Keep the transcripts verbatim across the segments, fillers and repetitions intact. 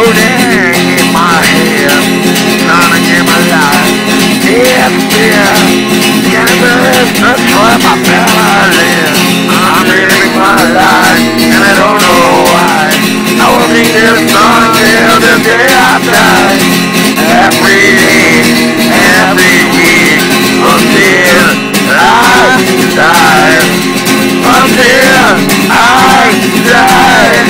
floating in my head, trying to get my life. Yes, fear, cannabis, the trap I fell in. I'm living my life, and I don't know why. I will need this song till the day I die. Every day, every week, until I die. Until I die.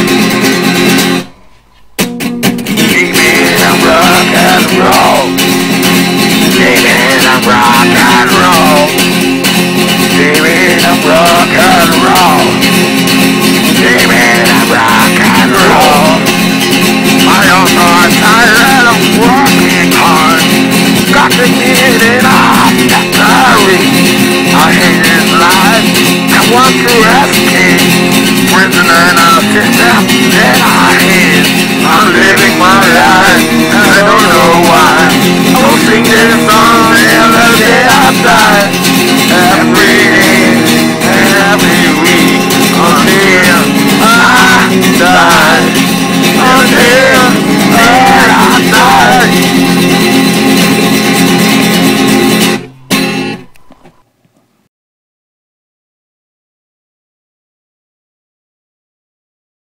Keep it on rock and roll. Keep it on rock and roll. Keep it on rock and roll. Keep it on rock and roll. My arms are tired of working hard. Got to get it off the battery. I hate this life. I want to escape. Prisoner in a system that I hate. I'm living my life, and I don't know why. I will sing this song till the day I die.